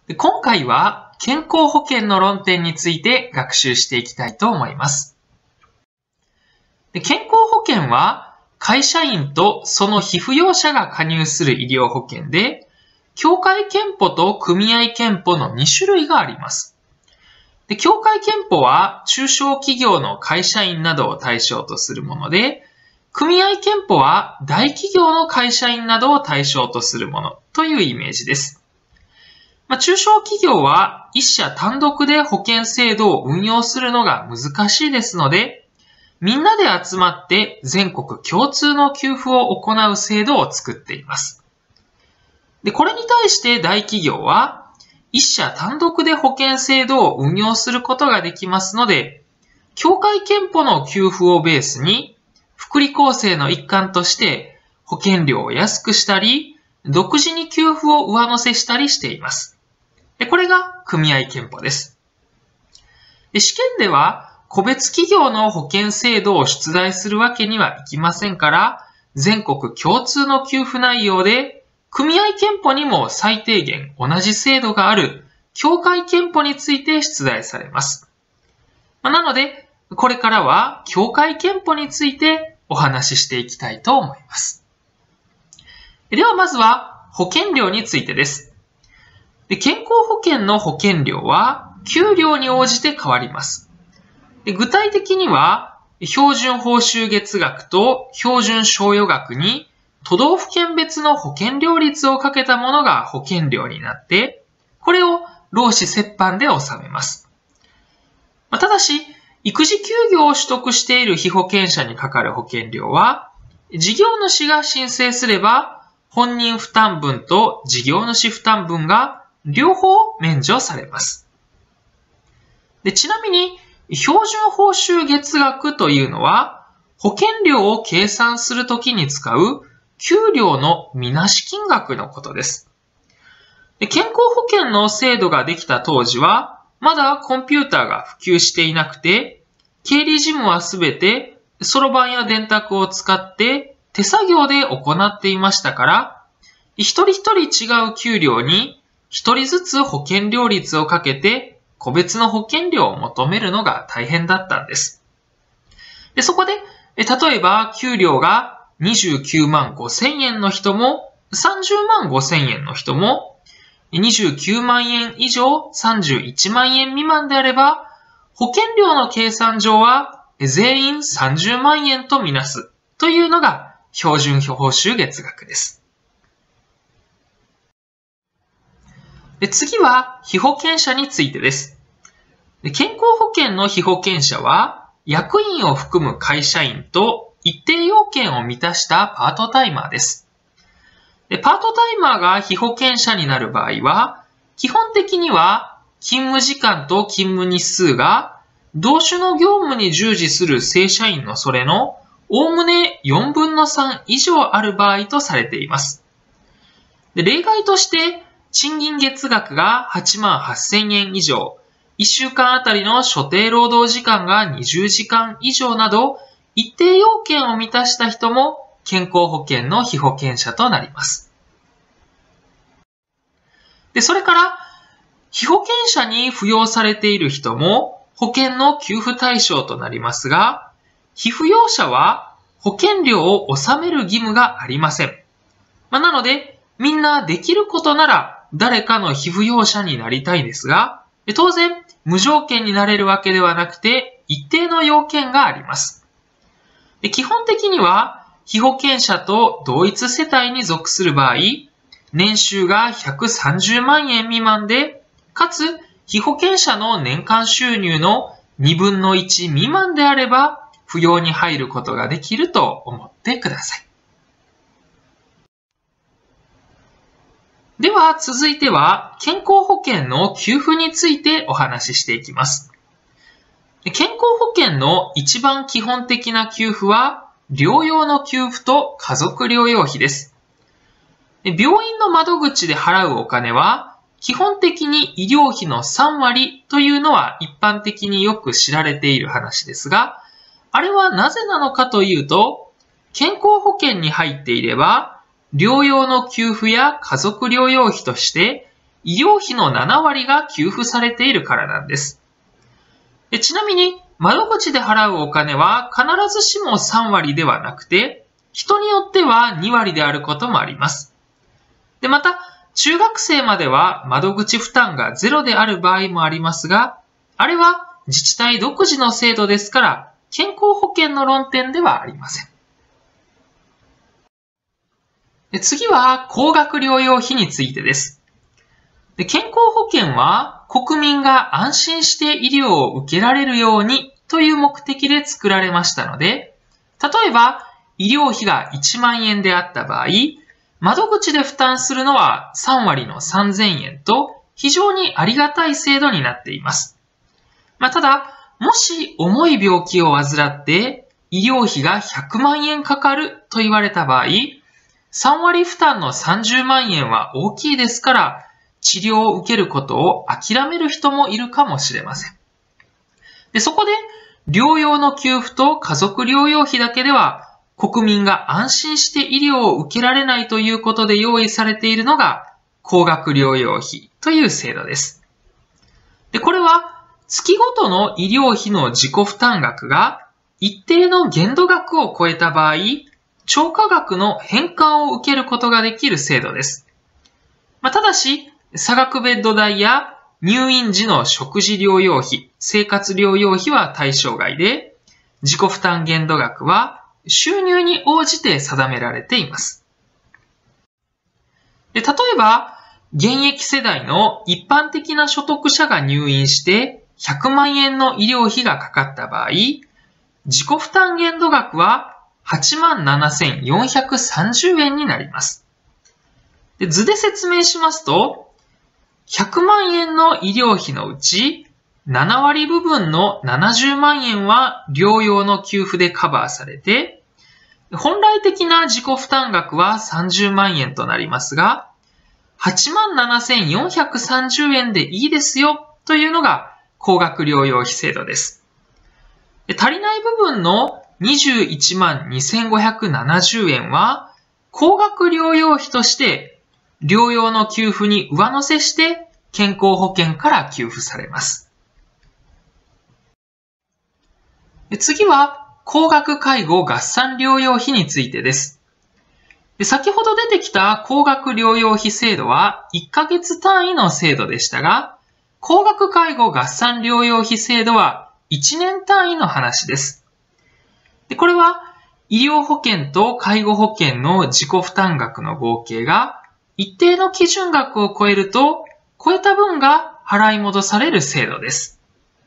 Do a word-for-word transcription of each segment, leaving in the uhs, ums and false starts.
で今回は健康保険の論点について学習していきたいと思います。で健康保険は会社員とその被扶養者が加入する医療保険で、協会憲法と組合憲法のに種類があります。で協会憲法は中小企業の会社員などを対象とするもので、組合憲法は大企業の会社員などを対象とするものというイメージです。まあ、中小企業は一社単独で保険制度を運用するのが難しいですので、みんなで集まって全国共通の給付を行う制度を作っています。で、これに対して大企業は一社単独で保険制度を運用することができますので、協会憲法の給付をベースに福利厚生の一環として保険料を安くしたり、独自に給付を上乗せしたりしています。でこれが組合憲法です。で試験では個別企業の保険制度を出題するわけにはいきませんから、全国共通の給付内容で、組合憲法にも最低限同じ制度がある協会憲法について出題されます。なので、これからは協会憲法についてお話ししていきたいと思います。ではまずは保険料についてです。で健康保険の保険料は給料に応じて変わります。で具体的には標準報酬月額と標準賞与額に都道府県別の保険料率をかけたものが保険料になって、これを労使折半で納めます。ただし、育児休業を取得している被保険者にかかる保険料は、事業主が申請すれば、本人負担分と事業主負担分が両方免除されます。でちなみに、標準報酬月額というのは、保険料を計算するときに使う給料のみなし金額のことです。で健康保険の制度ができた当時は、まだコンピューターが普及していなくて、経理事務はすべてそろばんや電卓を使って手作業で行っていましたから、一人一人違う給料に一人ずつ保険料率をかけて個別の保険料を求めるのが大変だったんです。でそこで、例えば給料がにじゅうきゅうまんごせんえんの人もさんじゅうまんごせんえんの人もにじゅうきゅうまんえん以上さんじゅういちまんえん未満であれば、保険料の計算上は全員さんじゅうまんえんとみなすというのが標準報酬月額です。で次は被保険者についてです。で健康保険の被保険者は役員を含む会社員と一定要件を満たしたパートタイマーです。でパートタイマーが被保険者になる場合は、基本的には勤務時間と勤務日数が同種の業務に従事する正社員のそれのおおむねよんぶんのさん以上ある場合とされています。で例外として賃金月額がはちまんはっせんえん以上、いっしゅうかんあたりの所定労働時間がにじゅうじかん以上など一定要件を満たした人も健康保険の被保険者となります。でそれから被保険者に扶養されている人も保険の給付対象となりますが、被扶養者は保険料を納める義務がありません。まあ、なので、みんなできることなら誰かの被扶養者になりたいですが、当然無条件になれるわけではなくて一定の要件があります。で基本的には被保険者と同一世帯に属する場合、年収がひゃくさんじゅうまんえん未満で、かつ、被保険者の年間収入のにぶんのいち未満であれば、扶養に入ることができると思ってください。では、続いては、健康保険の給付についてお話ししていきます。健康保険の一番基本的な給付は、療養の給付と家族療養費です。病院の窓口で払うお金は、基本的に医療費のさんわりというのは一般的によく知られている話ですが、あれはなぜなのかというと、健康保険に入っていれば、療養の給付や家族療養費として、 医療費のななわりが給付されているからなんです。でちなみに、窓口で払うお金は必ずしもさんわりではなくて、人によってはにわりであることもあります。で、また、中学生までは窓口負担がゼロである場合もありますが、あれは自治体独自の制度ですから、健康保険の論点ではありません。で次は、高額療養費についてです。で健康保険は、国民が安心して医療を受けられるようにという目的で作られましたので、例えば、医療費がいちまんえんであった場合、窓口で負担するのはさんわりのさんぜんえんと非常にありがたい制度になっています。まあ、ただ、もし重い病気を患って医療費がひゃくまんえんかかると言われた場合、さんわり負担のさんじゅうまんえんは大きいですから、治療を受けることを諦める人もいるかもしれません。でそこで、療養の給付と家族療養費だけでは、国民が安心して医療を受けられないということで用意されているのが、高額療養費という制度です。でこれは、月ごとの医療費の自己負担額が一定の限度額を超えた場合、超過額の返還を受けることができる制度です。まあ、ただし、差額ベッド代や入院時の食事療養費、生活療養費は対象外で、自己負担限度額は収入に応じて定められています。で例えば、現役世代の一般的な所得者が入院してひゃくまんえんの医療費がかかった場合、自己負担限度額ははちまんななせんよんひゃくさんじゅうえんになります。で図で説明しますと、ひゃくまんえんの医療費のうち、ななわり部分のななじゅうまんえんは療養の給付でカバーされて、本来的な自己負担額はさんじゅうまんえんとなりますが、はちまんななせんよんひゃくさんじゅうえんでいいですよというのが高額療養費制度です。足りない部分のにじゅういちまんにせんごひゃくななじゅうえんは高額療養費として療養の給付に上乗せして健康保険から給付されます。次は高額介護合算療養費についてです。先ほど出てきた高額療養費制度はいっかげつ単位の制度でしたが、高額介護合算療養費制度はいちねん単位の話です。でこれは医療保険と介護保険の自己負担額の合計が一定の基準額を超えると、超えた分が払い戻される制度です。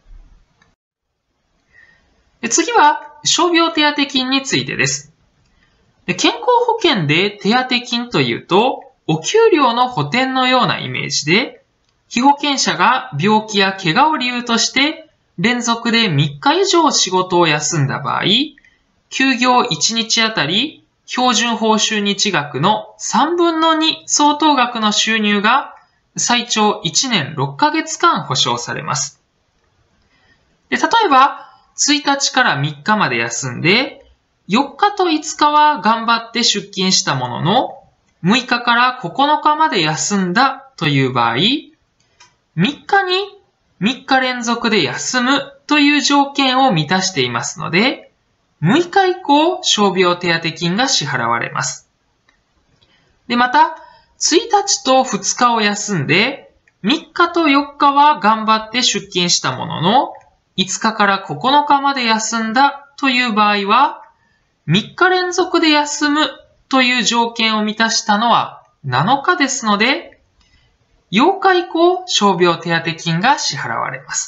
で次は傷病手当金についてです。で健康保険で手当金というと、お給料の補填のようなイメージで、被保険者が病気や怪我を理由として連続でみっか以上仕事を休んだ場合、休業いちにちあたり標準報酬日額のさんぶんのに相当額の収入が最長いちねんろっかげつかん保証されます。で例えば、ついたちからみっかまで休んで、よっかといつかは頑張って出勤したものの、むいかからここのかまで休んだという場合、みっかにみっか連続で休むという条件を満たしていますので、むいか以降、傷病手当金が支払われます。で、また、ついたちとふつかを休んで、みっかとよっかは頑張って出勤したものの、いつかからここのかまで休んだという場合は、みっか連続で休むという条件を満たしたのはなのかですので、ようか以降、傷病手当金が支払われます。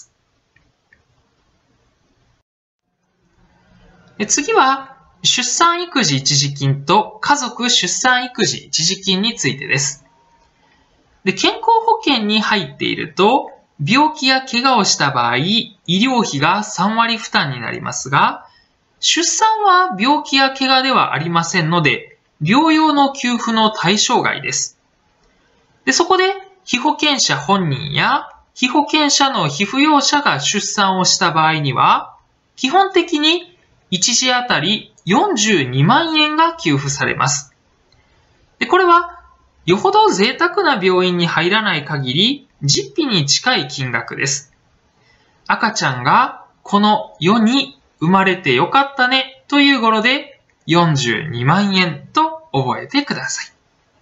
で次は、出産育児一時金と家族出産育児一時金についてです。で健康保険に入っていると、病気や怪我をした場合、医療費がさんわり負担になりますが、出産は病気や怪我ではありませんので、療養の給付の対象外です。でそこで、被保険者本人や被保険者の被扶養者が出産をした場合には、基本的に一時あたりよんじゅうにまんえんが給付されます。でこれは、 よほど贅沢な病院に入らない限り、実費に近い金額です。赤ちゃんがこの世に生まれてよかったねという語呂でよんじゅうにまんえんと覚えてください。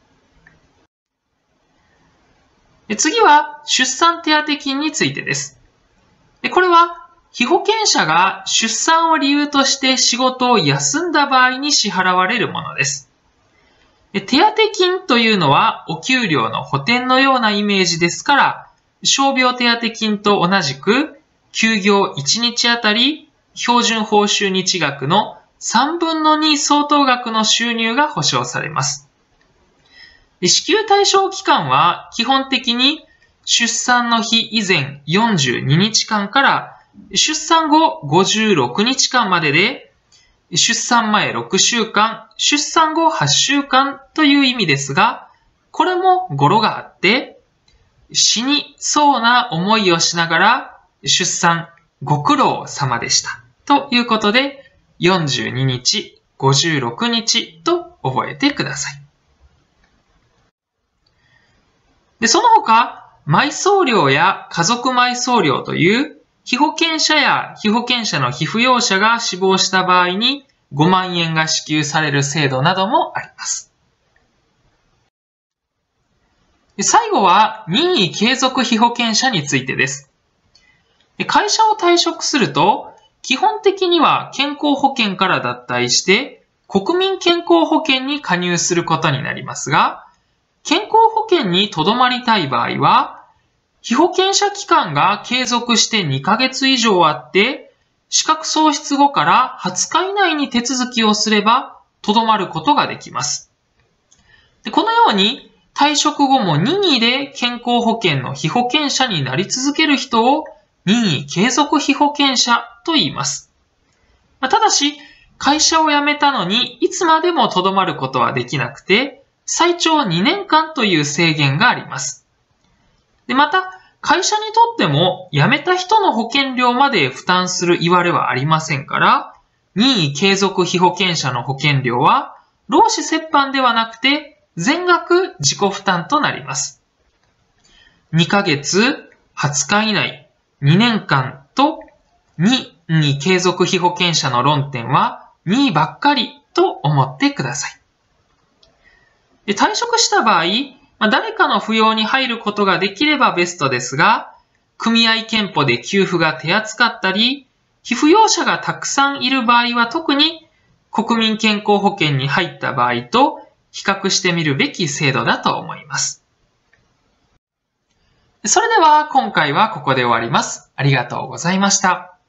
で次は出産手当金についてです。でこれは被保険者が出産を理由として仕事を休んだ場合に支払われるものです。で手当金というのはお給料の補填のようなイメージですから、傷病手当金と同じく休業いちにちあたり標準報酬日額のさんぶんのに相当額の収入が保障されます。支給対象期間は基本的に出産の日以前よんじゅうににちかんから出産後ごじゅうろくにちかんまでで、出産前ろくしゅうかん、出産後はっしゅうかんという意味ですが、これも語呂があって、死にそうな思いをしながら出産ご苦労様でしたということで、よんじゅうににち、ごじゅうろくにちと覚えてください。で、その他、埋葬料や家族埋葬料という被保険者や被保険者の被扶養者が死亡した場合にごまんえんが支給される制度などもあります。で最後は任意継続被保険者についてです。で会社を退職すると、基本的には健康保険から脱退して国民健康保険に加入することになりますが、健康保険に留まりたい場合は、被保険者期間が継続してにかげつ以上あって、資格喪失後からはつか以内に手続きをすれば、留まることができます。でこのように、退職後も任意で健康保険の被保険者になり続ける人を任意継続被保険者と言います。まあ、ただし、会社を辞めたのにいつまでも留まることはできなくて、最長にねんかんという制限があります。でまた、会社にとっても辞めた人の保険料まで負担する言われはありませんから、任意継続被保険者の保険料は、労使折半ではなくて、全額自己負担となります。にかげつ、はつか以内、にねんかんと、任意継続被保険者の論点は、任意ばっかりと思ってください。で退職した場合、まあ、誰かの扶養に入ることができればベストですが、組合健保で給付が手厚かったり、被扶養者がたくさんいる場合は特に国民健康保険に入った場合と比較してみるべき制度だと思います。それでは今回はここで終わります。ありがとうございました。